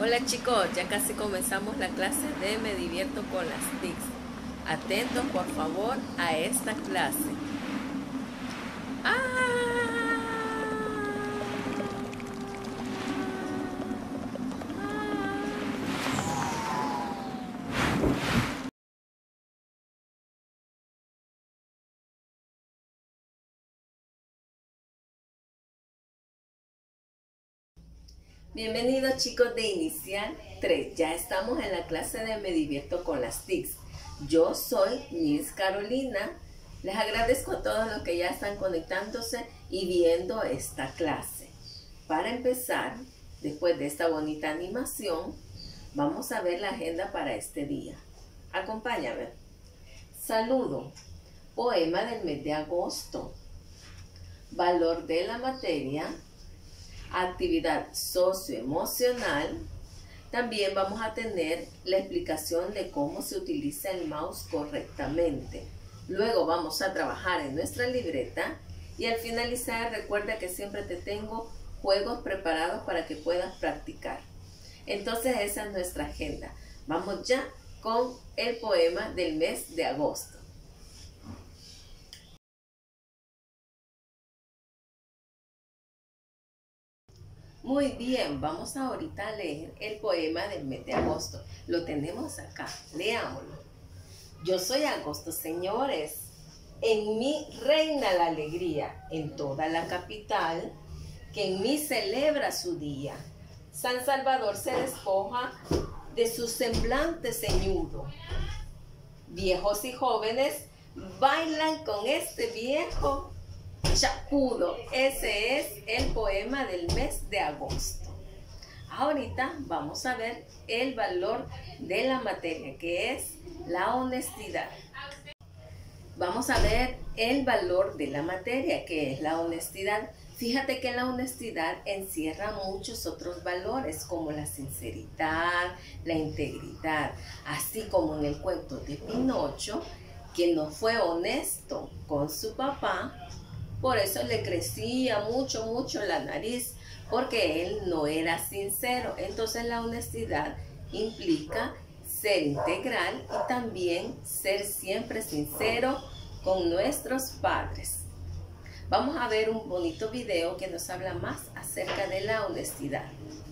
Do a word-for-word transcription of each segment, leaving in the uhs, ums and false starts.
Hola chicos, ya casi comenzamos la clase de Me Divierto con las T I Cs. Atentos por favor a esta clase. ¡Ah! Bienvenidos chicos de Inicial tres, ya estamos en la clase de Me Divierto con las T I Cs. Yo soy Miss Carolina, les agradezco a todos los que ya están conectándose y viendo esta clase. Para empezar, después de esta bonita animación, vamos a ver la agenda para este día. Acompáñame. Saludo, poema del mes de agosto, valor de la materia, actividad socioemocional. También vamos a tener la explicación de cómo se utiliza el mouse correctamente. Luego vamos a trabajar en nuestra libreta y al finalizar recuerda que siempre te tengo juegos preparados para que puedas practicar. Entonces esa es nuestra agenda. Vamos ya con el poema del mes de agosto. Muy bien, vamos ahorita a leer el poema del mes de agosto. Lo tenemos acá, leámoslo. Yo soy agosto, señores. En mí reina la alegría, en toda la capital, que en mí celebra su día. San Salvador se despoja de su semblante ceñudo. Viejos y jóvenes bailan con este viejo chapudo. Ese es el poema del mes de agosto. Ahorita vamos a ver el valor de la materia, que es la honestidad. Vamos a ver el valor de la materia, que es la honestidad. Fíjate que la honestidad encierra muchos otros valores, como la sinceridad, la integridad, así como en el cuento de Pinocho, que no fue honesto con su papá. Por eso le crecía mucho, mucho la nariz, porque él no era sincero. Entonces la honestidad implica ser integral y también ser siempre sincero con nuestros padres. Vamos a ver un bonito video que nos habla más acerca de la honestidad.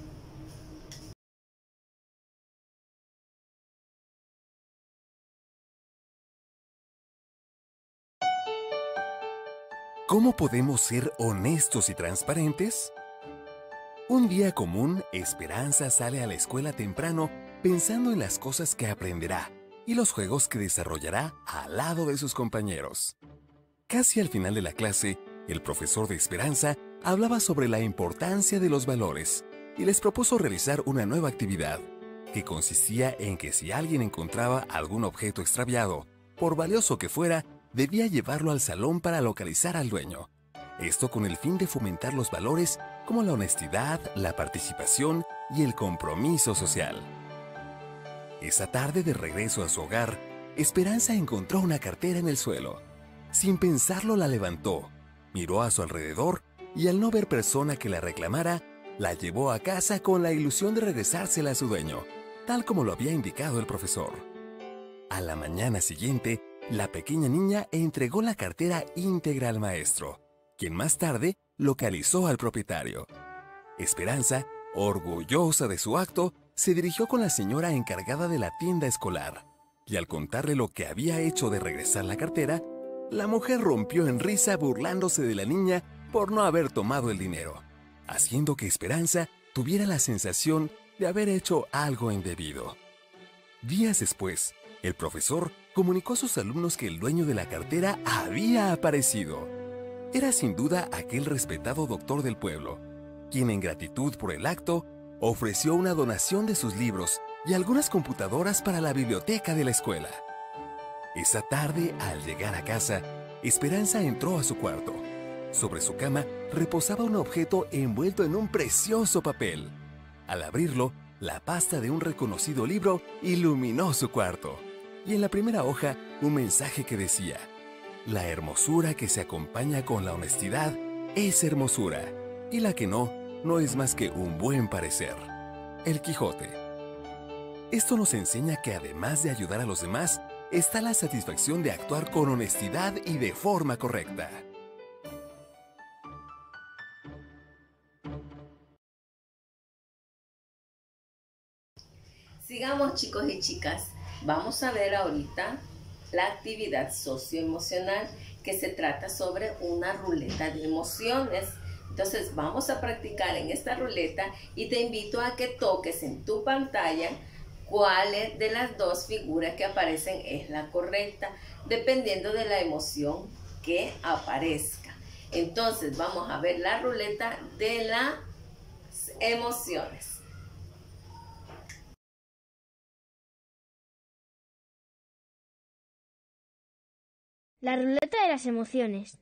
¿Cómo podemos ser honestos y transparentes? Un día común, Esperanza sale a la escuela temprano pensando en las cosas que aprenderá y los juegos que desarrollará al lado de sus compañeros. Casi al final de la clase, el profesor de Esperanza hablaba sobre la importancia de los valores y les propuso realizar una nueva actividad, que consistía en que si alguien encontraba algún objeto extraviado, por valioso que fuera, debía llevarlo al salón para localizar al dueño. Esto con el fin de fomentar los valores como la honestidad, la participación y el compromiso social. Esa tarde de regreso a su hogar, Esperanza encontró una cartera en el suelo. Sin pensarlo la levantó, miró a su alrededor y al no ver persona que la reclamara, la llevó a casa con la ilusión de regresársela a su dueño, tal como lo había indicado el profesor. A la mañana siguiente, la pequeña niña entregó la cartera íntegra al maestro, quien más tarde localizó al propietario. Esperanza, orgullosa de su acto, se dirigió con la señora encargada de la tienda escolar, y al contarle lo que había hecho de regresar la cartera, la mujer rompió en risa burlándose de la niña por no haber tomado el dinero, haciendo que Esperanza tuviera la sensación de haber hecho algo indebido. Días después, el profesor comunicó a sus alumnos que el dueño de la cartera había aparecido. Era sin duda aquel respetado doctor del pueblo, quien en gratitud por el acto ofreció una donación de sus libros y algunas computadoras para la biblioteca de la escuela. Esa tarde, al llegar a casa, Esperanza entró a su cuarto. Sobre su cama reposaba un objeto envuelto en un precioso papel. Al abrirlo, la pasta de un reconocido libro iluminó su cuarto. Y en la primera hoja, un mensaje que decía: la hermosura que se acompaña con la honestidad es hermosura, y la que no, no es más que un buen parecer. El Quijote. Esto nos enseña que además de ayudar a los demás, está la satisfacción de actuar con honestidad y de forma correcta. Sigamos, chicos y chicas. Vamos a ver ahorita la actividad socioemocional, que se trata sobre una ruleta de emociones. Entonces vamos a practicar en esta ruleta y te invito a que toques en tu pantalla cuál de las dos figuras que aparecen es la correcta, dependiendo de la emoción que aparezca. Entonces vamos a ver la ruleta de las emociones. La ruleta de las emociones.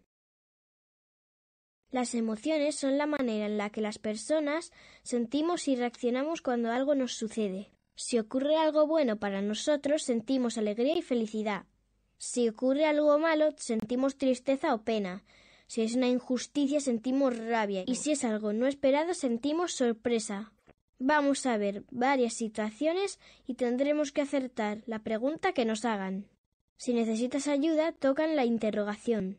Las emociones son la manera en la que las personas sentimos y reaccionamos cuando algo nos sucede. Si ocurre algo bueno para nosotros, sentimos alegría y felicidad. Si ocurre algo malo, sentimos tristeza o pena. Si es una injusticia, sentimos rabia. Y si es algo no esperado, sentimos sorpresa. Vamos a ver varias situaciones y tendremos que acertar la pregunta que nos hagan. Si necesitas ayuda, toca en la interrogación.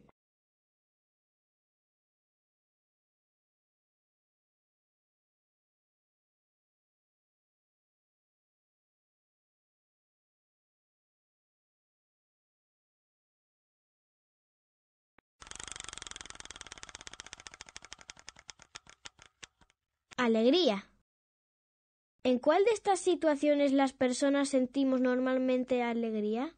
Alegría. ¿En cuál de estas situaciones las personas sentimos normalmente alegría?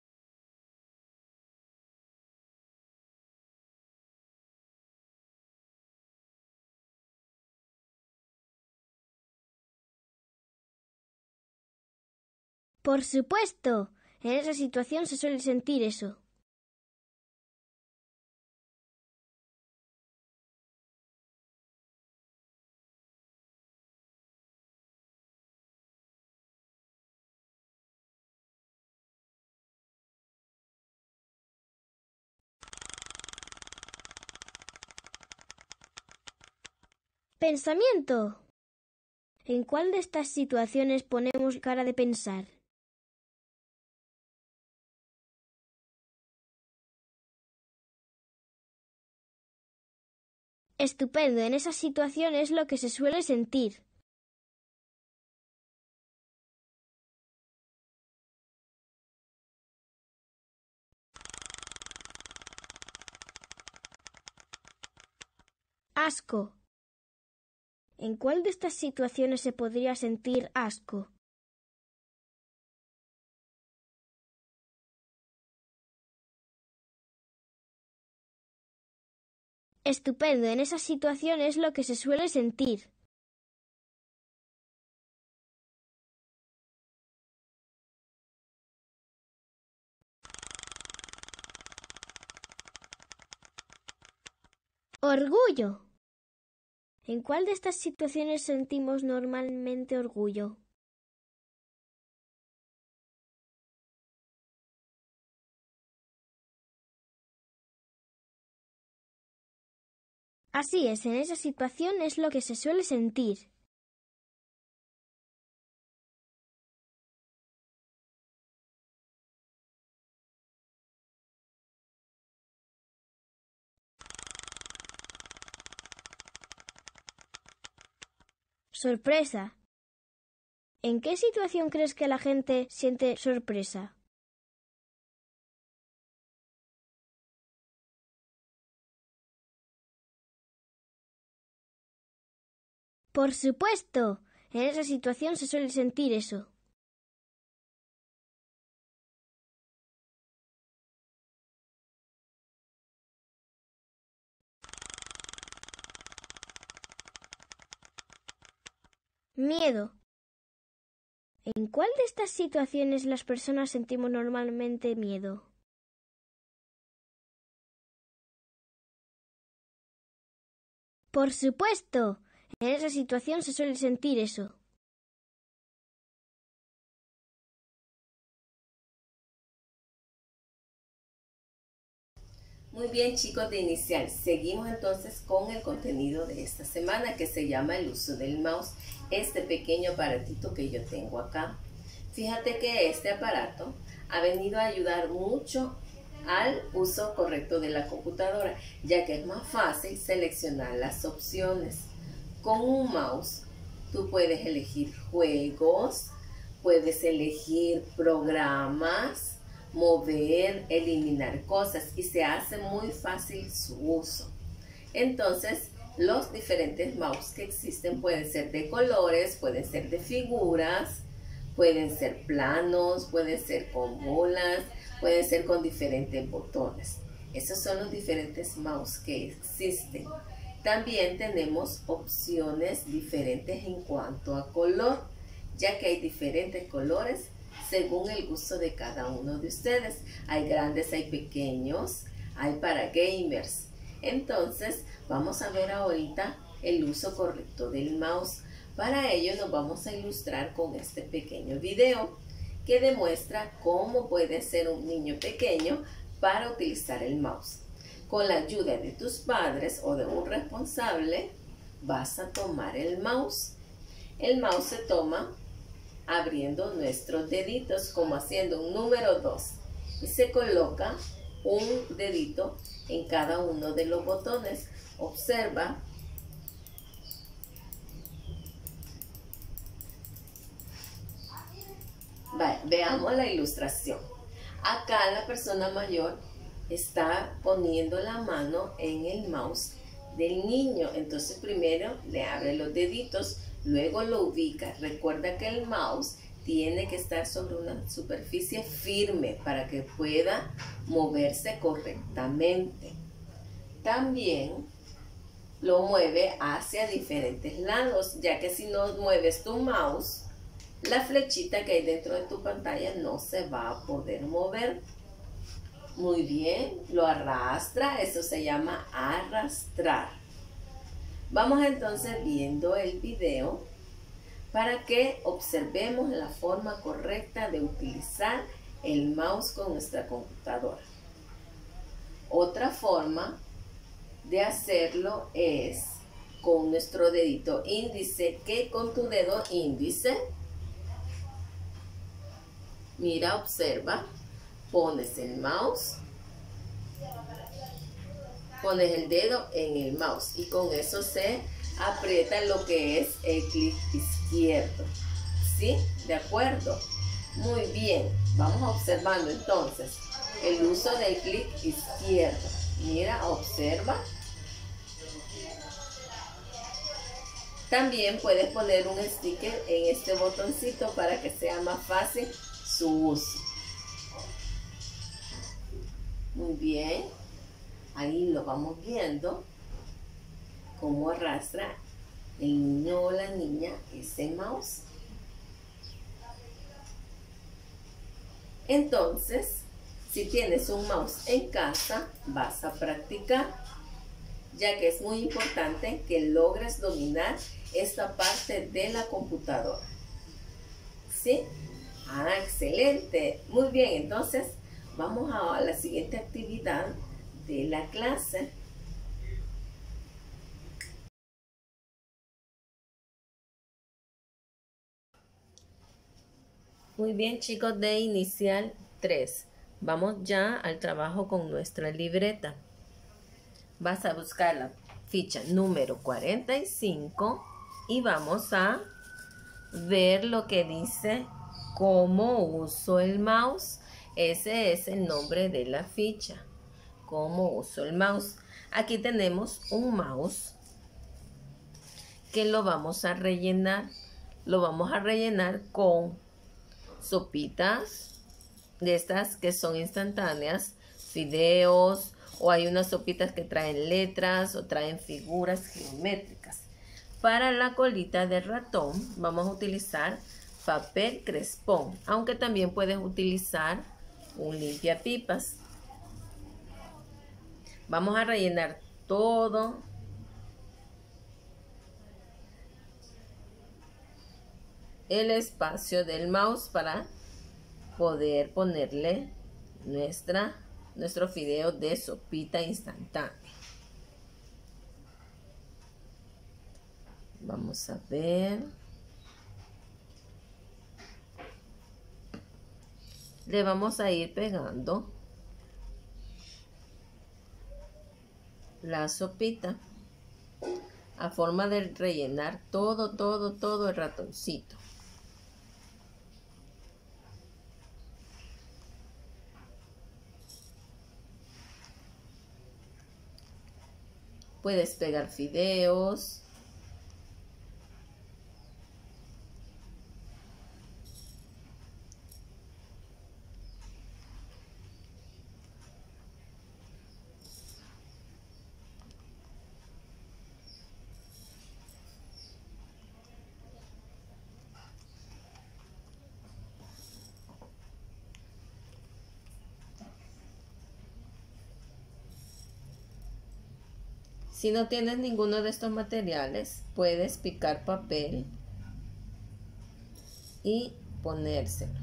Por supuesto, en esa situación se suele sentir eso. Pensamiento. ¿En cuál de estas situaciones ponemos cara de pensar? Estupendo, en esa situación es lo que se suele sentir. Asco. ¿En cuál de estas situaciones se podría sentir asco? Estupendo, en esa situación es lo que se suele sentir. Orgullo. ¿En cuál de estas situaciones sentimos normalmente orgullo? Así es, en esa situación es lo que se suele sentir. Sorpresa. ¿En qué situación crees que la gente siente sorpresa? Por supuesto, en esa situación se suele sentir eso. Miedo. ¿En cuál de estas situaciones las personas sentimos normalmente miedo? Por supuesto, en esa situación se suele sentir eso. Muy bien, chicos de Inicial, seguimos entonces con el contenido de esta semana que se llama el uso del mouse, este pequeño aparatito que yo tengo acá. Fíjate que este aparato ha venido a ayudar mucho al uso correcto de la computadora, ya que es más fácil seleccionar las opciones. Con un mouse tú puedes elegir juegos, puedes elegir programas, mover, eliminar cosas y se hace muy fácil su uso. Entonces, los diferentes mouse que existen pueden ser de colores, pueden ser de figuras, pueden ser planos, pueden ser con bolas, pueden ser con diferentes botones. Esos son los diferentes mouse que existen. También tenemos opciones diferentes en cuanto a color, ya que hay diferentes colores según el gusto de cada uno de ustedes. Hay grandes, hay pequeños, hay para gamers. Entonces, vamos a ver ahorita el uso correcto del mouse. Para ello nos vamos a ilustrar con este pequeño video que demuestra cómo puede ser un niño pequeño para utilizar el mouse. Con la ayuda de tus padres o de un responsable, vas a tomar el mouse. El mouse se toma abriendo nuestros deditos, como haciendo un número dos. Y se coloca un dedito en cada uno de los botones. Observa. Vale, veamos la ilustración. Acá la persona mayor está poniendo la mano en el mouse del niño. Entonces primero le abre los deditos, luego lo ubica. Recuerda que el mouse tiene que estar sobre una superficie firme para que pueda moverse correctamente. También lo mueve hacia diferentes lados, ya que si no mueves tu mouse, la flechita que hay dentro de tu pantalla no se va a poder mover. Muy bien, lo arrastra, eso se llama arrastrar. Vamos entonces viendo el video para que observemos la forma correcta de utilizar el mouse con nuestra computadora. Otra forma de hacerlo es con nuestro dedito índice, que con tu dedo índice, mira, observa, pones el mouse, pones el dedo en el mouse y con eso se aprieta lo que es el clic izquierdo. ¿Sí? ¿De acuerdo? Muy bien. Vamos observando entonces el uso del clic izquierdo. Mira, observa. También puedes poner un sticker en este botoncito para que sea más fácil su uso. Muy bien. Ahí lo vamos viendo. Cómo arrastra el niño o la niña ese mouse. Entonces, si tienes un mouse en casa, vas a practicar, ya que es muy importante que logres dominar esta parte de la computadora. ¿Sí? Ah, excelente. Muy bien, entonces vamos a la siguiente actividad de la clase. Muy bien, chicos de Inicial tres. Vamos ya al trabajo con nuestra libreta. Vas a buscar la ficha número cuarenta y cinco y vamos a ver lo que dice cómo uso el mouse. Ese es el nombre de la ficha. Cómo uso el mouse. Aquí tenemos un mouse que lo vamos a rellenar. Lo vamos a rellenar con sopitas de estas que son instantáneas, fideos, o hay unas sopitas que traen letras o traen figuras geométricas. Para la colita de ratón vamos a utilizar papel crespón, aunque también puedes utilizar un limpiapipas. Vamos a rellenar todo el espacio del mouse para poder ponerle nuestra nuestro fideo de sopita instantánea. Vamos a ver. Le vamos a ir pegando la sopita a forma de rellenar todo, todo, todo el ratoncito. Puedes pegar fideos. Si no tienes ninguno de estos materiales, puedes picar papel y ponérselo.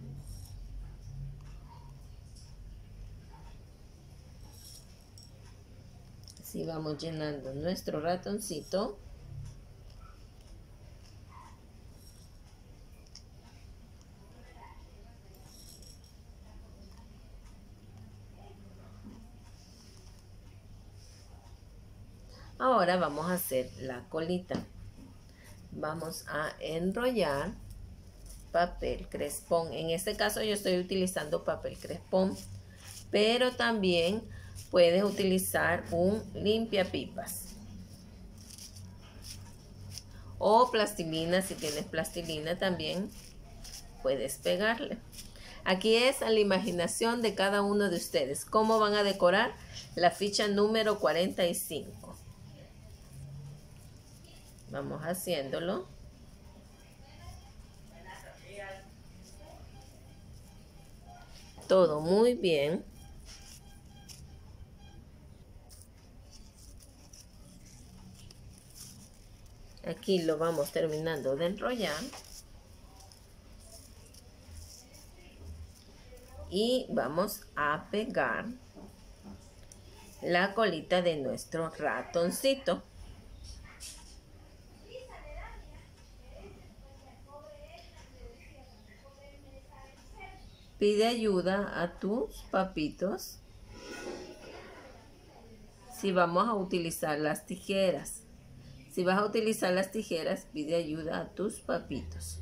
Así vamos llenando nuestro ratoncito. Ahora vamos a hacer la colita. Vamos a enrollar papel crespón. En este caso yo estoy utilizando papel crespón, pero también puedes utilizar un limpiapipas o plastilina. Si tienes plastilina también puedes pegarle. Aquí es a la imaginación de cada uno de ustedes cómo van a decorar la ficha número cuarenta y cinco. Vamos haciéndolo. Todo muy bien. Aquí lo vamos terminando de enrollar. Y vamos a pegar la colita de nuestro ratoncito. Pide ayuda a tus papitos si vamos a utilizar las tijeras. Si vas a utilizar las tijeras, pide ayuda a tus papitos.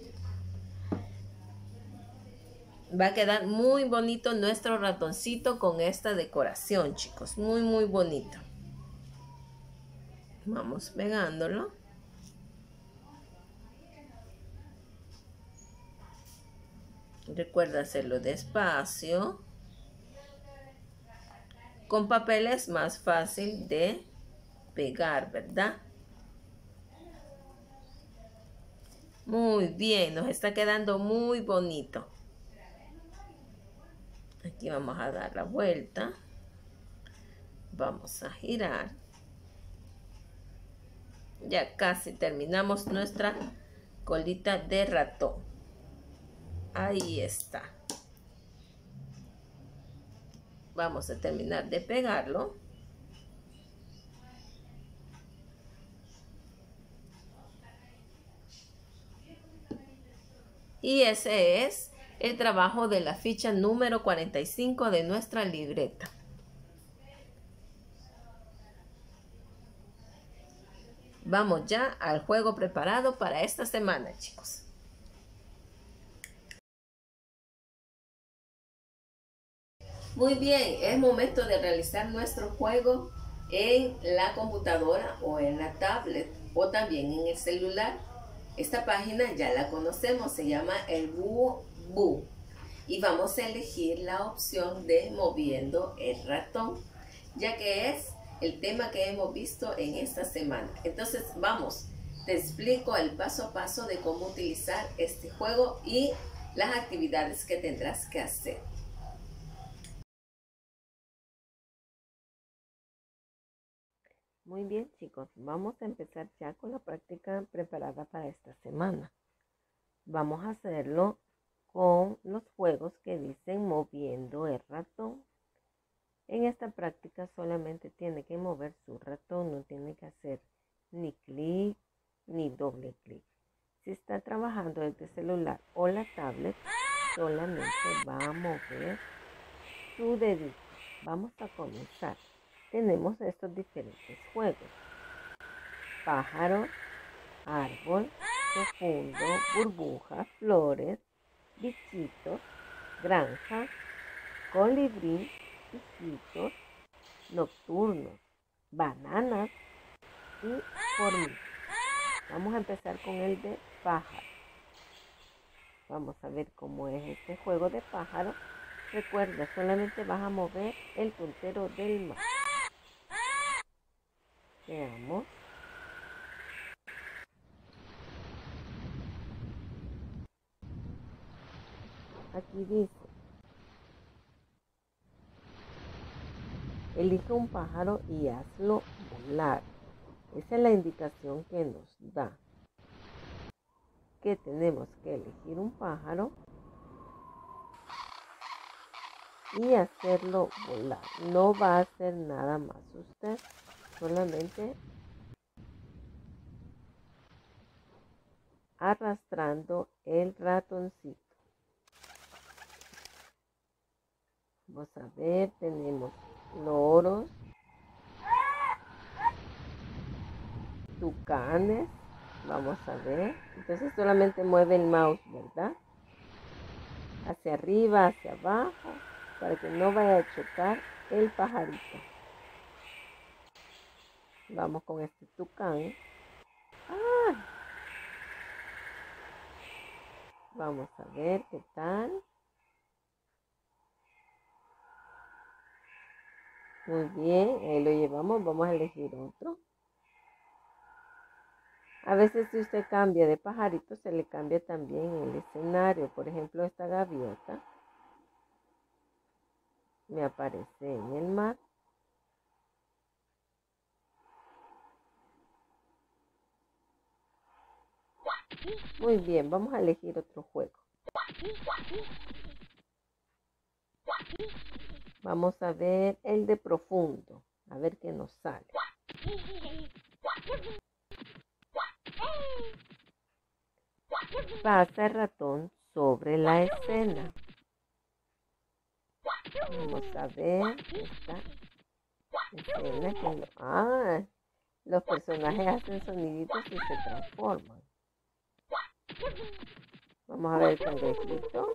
Va a quedar muy bonito nuestro ratoncito con esta decoración, chicos. Muy, muy bonito. Vamos pegándolo. Recuerda hacerlo despacio. Con papel es más fácil de pegar, ¿verdad? Muy bien, nos está quedando muy bonito. Aquí vamos a dar la vuelta. Vamos a girar. Ya casi terminamos nuestra colita de ratón. Ahí está. Vamos a terminar de pegarlo. Y ese es el trabajo de la ficha número cuarenta y cinco de nuestra libreta. Vamos ya al juego preparado para esta semana, chicos. Muy bien, es momento de realizar nuestro juego en la computadora o en la tablet o también en el celular. Esta página ya la conocemos, se llama el Búho Boo. Y vamos a elegir la opción de moviendo el ratón, ya que es el tema que hemos visto en esta semana. Entonces vamos, te explico el paso a paso de cómo utilizar este juego y las actividades que tendrás que hacer. Muy bien, chicos, vamos a empezar ya con la práctica preparada para esta semana. Vamos a hacerlo con los juegos que dicen moviendo el ratón. En esta práctica solamente tiene que mover su ratón, no tiene que hacer ni clic ni doble clic. Si está trabajando desde el celular o la tablet, solamente va a mover su dedito. Vamos a comenzar. Tenemos estos diferentes juegos: pájaro, árbol, profundo, burbuja, flores, bichitos, granja, colibrí, hijitos, nocturnos, bananas y hormigas. Vamos a empezar con el de pájaro. Vamos a ver cómo es este juego de pájaro. Recuerda, solamente vas a mover el puntero del mouse. Veamos. Aquí dice: elige un pájaro y hazlo volar. Esa es la indicación que nos da, que tenemos que elegir un pájaro y hacerlo volar. No va a hacer nada más usted, solamente arrastrando el ratoncito. Vamos a ver, tenemos loros, tucanes. Vamos a ver. Entonces solamente mueve el mouse, ¿verdad? Hacia arriba, hacia abajo, para que no vaya a chocar el pajarito. Vamos con este tucán. ¡Ah! Vamos a ver qué tal. Muy bien, ahí lo llevamos. Vamos a elegir otro. A veces si usted cambia de pajarito, se le cambia también el escenario. Por ejemplo, esta gaviota me aparece en el mar. Muy bien, vamos a elegir otro juego. Vamos a ver el de profundo, a ver qué nos sale. Pasa el ratón sobre la escena. Vamos a ver esta escena. Que lo, ah, los personajes hacen soniditos y se transforman. Vamos a ver el cangrejito.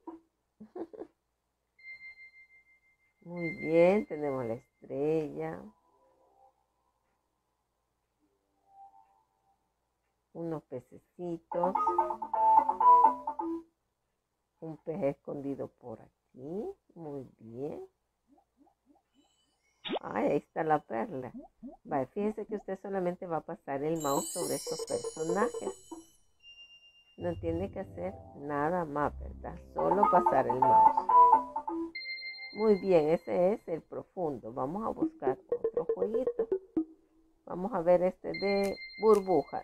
Muy bien, tenemos la estrella. Unos pececitos. Un pez escondido por aquí. Muy bien. Ay, ahí está la perla. Vale, fíjense que usted solamente va a pasar el mouse sobre estos personajes. No tiene que hacer nada más, ¿verdad? Solo pasar el mouse. Muy bien, ese es el profundo. Vamos a buscar otro jueguito. Vamos a ver este de burbujas.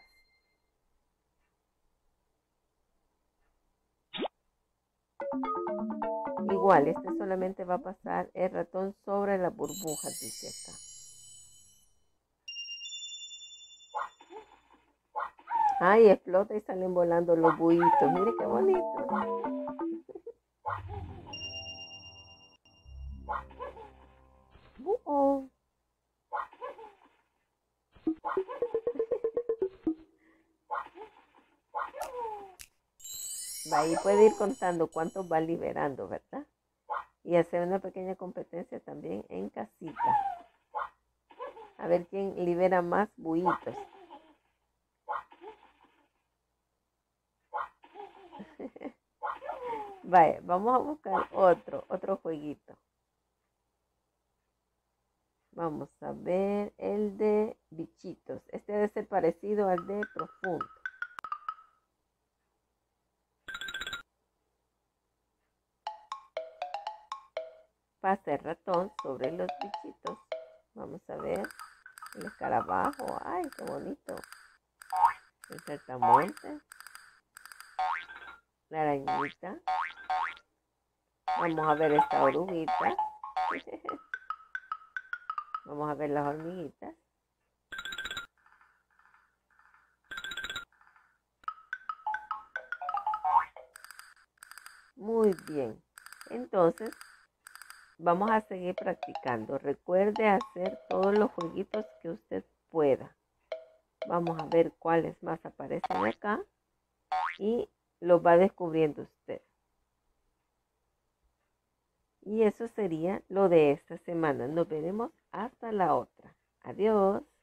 Igual, este solamente va a pasar el ratón sobre las burbujas, dice acá. Ay, explota y salen volando los buitos. Mire qué bonito. Uh-oh. Va, ahí puede ir contando cuántos va liberando, ¿verdad? Y hacer una pequeña competencia también en casita. A ver quién libera más buitos. Vaya, vamos a buscar otro, otro jueguito. Vamos a ver el de bichitos. Este debe ser parecido al de profundo. Pasa el ratón sobre los bichitos. Vamos a ver el escarabajo. Ay, qué bonito. El saltamontes. La arañita. Vamos a ver esta oruguita. Vamos a ver las hormiguitas. Muy bien. Entonces, vamos a seguir practicando. Recuerde hacer todos los jueguitos que usted pueda. Vamos a ver cuáles más aparecen acá y los va descubriendo usted. Y eso sería lo de esta semana. Nos veremos hasta la otra. Adiós.